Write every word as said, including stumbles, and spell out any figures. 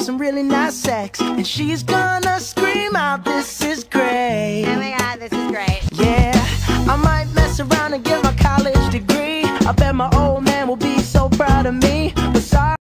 some really nice sex, and she's gonna scream out, "This is great." Oh my god, this is great. Yeah, I might